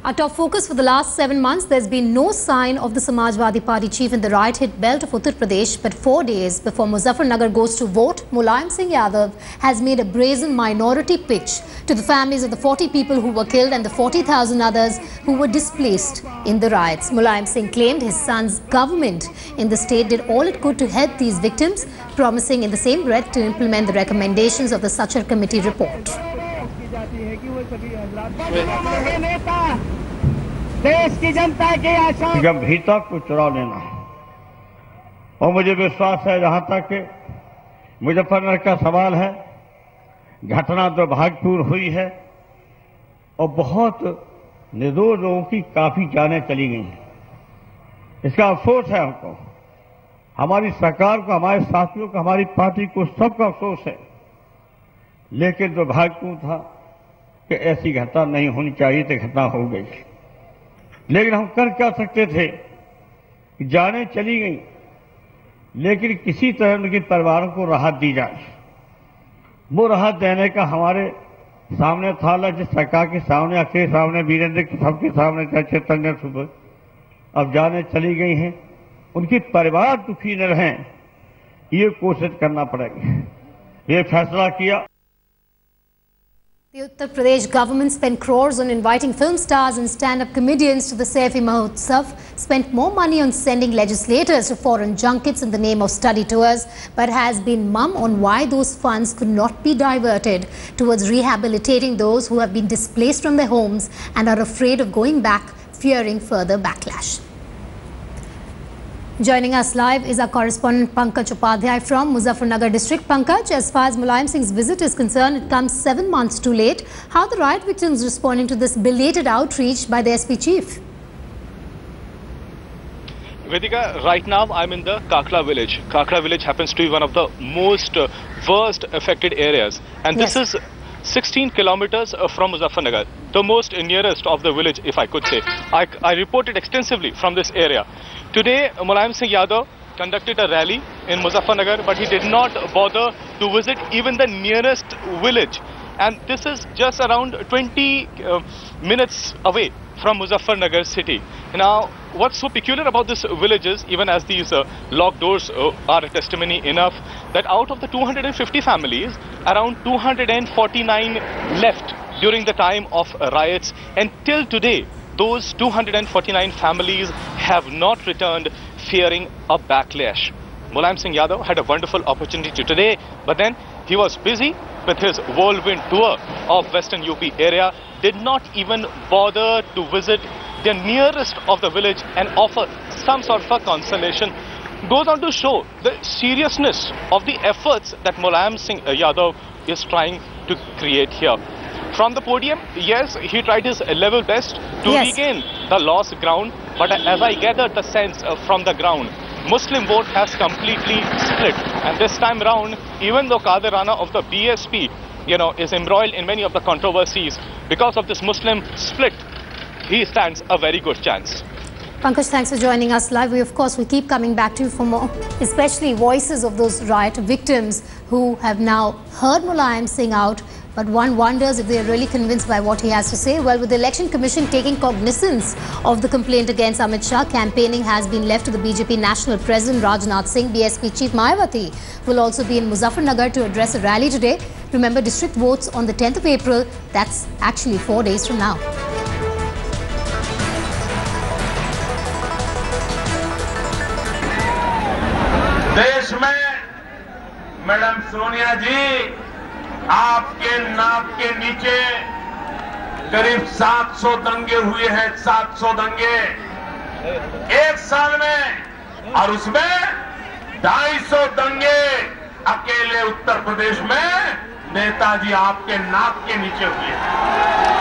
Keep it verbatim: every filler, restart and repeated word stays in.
Our top focus for the last seven months, there's been no sign of the Samajwadi Party chief in the riot-hit belt of Uttar Pradesh. But four days before Muzaffarnagar goes to vote, Mulayam Singh Yadav has made a brazen minority pitch to the families of the forty people who were killed and the forty thousand others who were displaced in the riots. Mulayam Singh claimed his son's government in the state did all it could to help these victims, promising in the same breath to implement the recommendations of the Sachar Committee report. देश की जनता की आशा गंभीरता को चुरा लेना और मुझे विश्वास है जहां तक मुजफ्फरनगर का सवाल है, घटना दुर्भाग्यपूर्ण हुई है और बहुत निर्दोष लोगों की काफी जानें चली गई हैं। इसका अफसोस है हमको, हमारी सरकार को, हमारे साथियों को, हमारी पार्टी को, सबका अफसोस है। लेकिन दुर्भाग्यपूर्ण था कि ऐसी घटना नहीं होनी चाहिए थी, घटना हो गई। लेकिन हम कर क्या सकते थे कि जानें चली गई, लेकिन किसी तरह उनके परिवारों को राहत दी जाए। वो राहत देने का हमारे सामने था, जिस सरकार के सामने, आपके सामने, वीरेंद्र के सबके सामने, चैतन्य सुबह अब जानें चली गई हैं, उनके परिवार दुखी न रहें, ये कोशिश करना पड़ेगी। ये फैसला किया। The Uttar Pradesh government spent crores on inviting film stars and stand-up comedians to the Saifi Mahotsav, spent more money on sending legislators to foreign junkets in the name of study tours, but has been mum on why those funds could not be diverted towards rehabilitating those who have been displaced from their homes and are afraid of going back, fearing further backlash. Joining us live is our correspondent Pankaj Upadhyay from Muzaffarnagar district. Pankaj, as far as Mulayam Singh's visit is concerned, it comes seven months too late. How are the riot victims responding to this belated outreach by the S P chief? Vedika, right now I'm in the Kakla village. Kakla village happens to be one of the most uh, worst affected areas. And yes. This is sixteen kilometers from Muzaffarnagar, the most nearest of the village, if I could say. I, I reported extensively from this area. Today, Mulayam Singh Yadav conducted a rally in Muzaffarnagar, but he did not bother to visit even the nearest village. And this is just around twenty uh, minutes away from Muzaffarnagar city. Now, what's so peculiar about this village is, even as these uh, locked doors uh, are a testimony enough, that out of the two hundred fifty families, around two hundred forty-nine left during the time of riots, and till today, those two hundred forty-nine families have not returned, fearing a backlash. Mulayam Singh Yadav had a wonderful opportunity today, but then he was busy with his whirlwind tour of Western U P area, did not even bother to visit the nearest of the village and offer some sort of a consolation. Goes on to show the seriousness of the efforts that Mulayam Singh Yadav is trying to create here. From the podium, yes, he tried his level best to yes. regain the lost ground, but as I gathered the sense from the ground, Muslim vote has completely split. And this time around, even though Qadir Rana of the B S P, you know, is embroiled in many of the controversies, because of this Muslim split, he stands a very good chance. Pankaj, thanks for joining us live. We, of course, will keep coming back to you for more, especially voices of those riot victims who have now heard Mulayam Singh out. But one wonders if they are really convinced by what he has to say. Well, with the Election Commission taking cognizance of the complaint against Amit Shah, campaigning has been left to the B J P National President Rajnath Singh. B S P Chief Mayawati will also be in Muzaffarnagar to address a rally today. Remember, district votes on the tenth of April. That's actually four days from now. देश में madam Sonia जी, आपके नाक के नीचे करीब सात सौ दंगे हुए हैं, सात सौ दंगे एक साल में, और उसमें ढाई सौ दंगे अकेले उत्तर प्रदेश में नेताजी आपके नाक के नीचे हुए हैं।